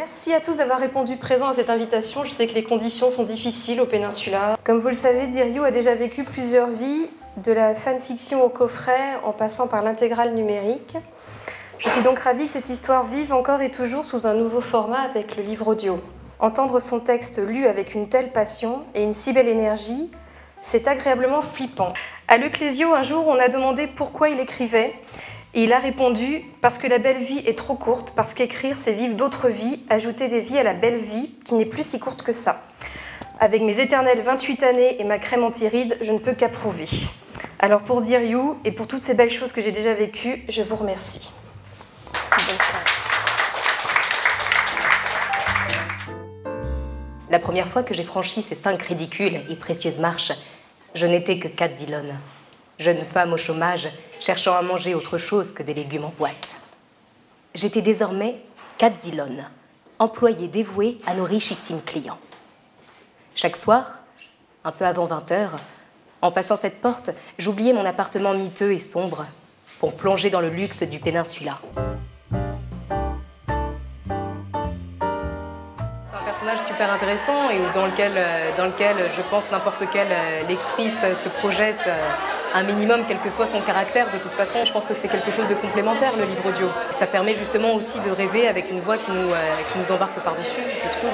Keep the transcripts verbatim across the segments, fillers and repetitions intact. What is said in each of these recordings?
Merci à tous d'avoir répondu présent à cette invitation. Je sais que les conditions sont difficiles au Péninsula. Comme vous le savez, Dear You a déjà vécu plusieurs vies, de la fanfiction au coffret, en passant par l'intégrale numérique. Je suis donc ravie que cette histoire vive encore et toujours sous un nouveau format avec le livre audio. Entendre son texte lu avec une telle passion et une si belle énergie, c'est agréablement flippant. À l'Ecclésio, un jour, on a demandé pourquoi il écrivait. Et il a répondu « Parce que la belle vie est trop courte, parce qu'écrire, c'est vivre d'autres vies, ajouter des vies à la belle vie, qui n'est plus si courte que ça. Avec mes éternelles vingt-huit années et ma crème anti-rides, je ne peux qu'approuver. Alors pour Dear You, et pour toutes ces belles choses que j'ai déjà vécues, je vous remercie. » Bonne soirée. La première fois que j'ai franchi ces cinq ridicules et précieuses marches, je n'étais que Cat Dillon, jeune femme au chômage, cherchant à manger autre chose que des légumes en boîte. J'étais désormais Cat Dillon, employée dévouée à nos richissimes clients. Chaque soir, un peu avant vingt heures, en passant cette porte, j'oubliais mon appartement miteux et sombre pour plonger dans le luxe du Péninsula. C'est un personnage super intéressant et dans lequel, dans lequel je pense n'importe quelle lectrice se projette un minimum, quel que soit son caractère. De toute façon, je pense que c'est quelque chose de complémentaire, le livre audio. Ça permet justement aussi de rêver avec une voix qui nous, euh, qui nous embarque par-dessus, je trouve.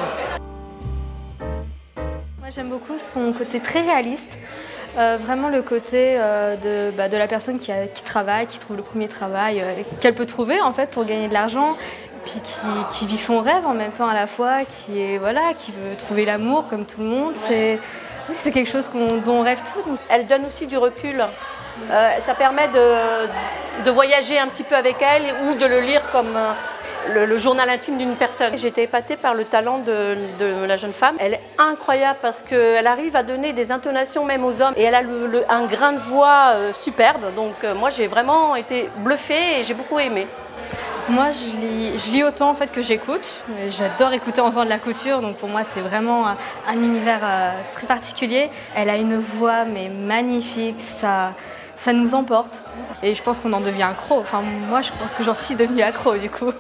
Moi, j'aime beaucoup son côté très réaliste. Euh, vraiment le côté euh, de, bah, de la personne qui, a, qui travaille, qui trouve le premier travail euh, qu'elle peut trouver en fait pour gagner de l'argent, puis qui, qui vit son rêve en même temps à la fois, qui, est, voilà, qui veut trouver l'amour comme tout le monde. C'est C'est quelque chose qu'on, dont on rêve tous. Elle donne aussi du recul. Euh, ça permet de, de voyager un petit peu avec elle ou de le lire comme euh, le, le journal intime d'une personne. J'ai été épatée par le talent de, de la jeune femme. Elle est incroyable parce qu'elle arrive à donner des intonations même aux hommes et elle a le, le, un grain de voix euh, superbe. Donc euh, moi j'ai vraiment été bluffée et j'ai beaucoup aimé. Moi, je lis, je lis autant en fait que j'écoute. J'adore écouter en faisant de la couture, donc pour moi, c'est vraiment un univers euh, très particulier. Elle a une voix mais magnifique, ça, ça nous emporte. Et je pense qu'on en devient accro. Enfin, moi, je pense que j'en suis devenue accro du coup.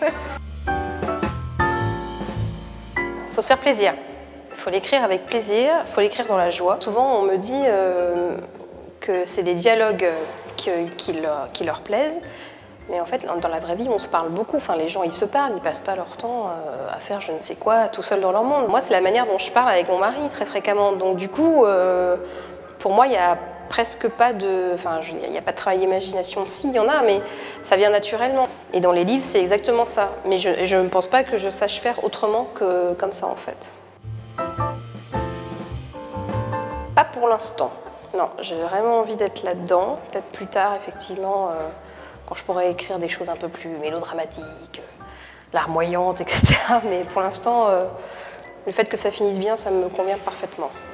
Il faut se faire plaisir. Il faut l'écrire avec plaisir, il faut l'écrire dans la joie. Souvent, on me dit euh, que c'est des dialogues qui, qui, leur, qui leur plaisent. Mais en fait, dans la vraie vie, on se parle beaucoup. Enfin, les gens, ils se parlent, ils passent pas leur temps à faire je ne sais quoi, tout seul dans leur monde. Moi, c'est la manière dont je parle avec mon mari très fréquemment. Donc du coup, euh, pour moi, il n'y a presque pas de... Enfin, il n'y a pas de travail d'imagination. Si, il y en a, mais ça vient naturellement. Et dans les livres, c'est exactement ça. Mais je ne pense pas que je sache faire autrement que comme ça, en fait. Pas pour l'instant. Non, j'ai vraiment envie d'être là-dedans. Peut-être plus tard, effectivement... Euh, quand je pourrais écrire des choses un peu plus mélodramatiques, larmoyantes, et cetera. Mais pour l'instant, euh, le fait que ça finisse bien, ça me convient parfaitement.